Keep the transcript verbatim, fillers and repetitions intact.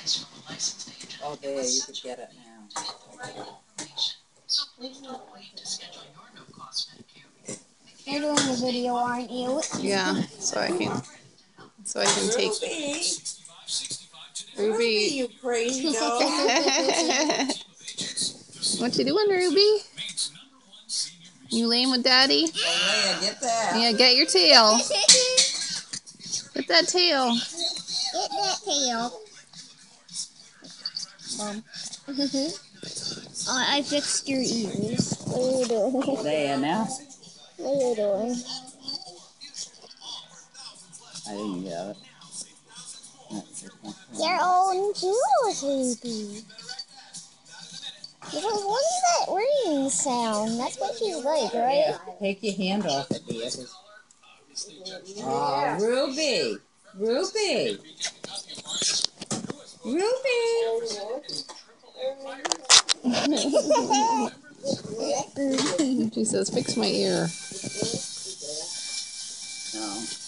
Oh, there, you could get it now. You're doing a video, aren't you? Yeah, so I can, so I can take Ruby, Ruby. you crazy dog. What you doing, Ruby? You laying with Daddy? Oh, yeah, get that. Yeah, get your tail. Get that tail. Get that tail. Mom. I, I fixed your ears. What are you doing? There now. What are you doing? I didn't get it. Your own jewels, Ruby. Because what is that ringing sound? That's what she's like, right? Yeah, take your hand off it, dear. Oh, Ruby. Ruby. Ruby. She says, fix my ear. No.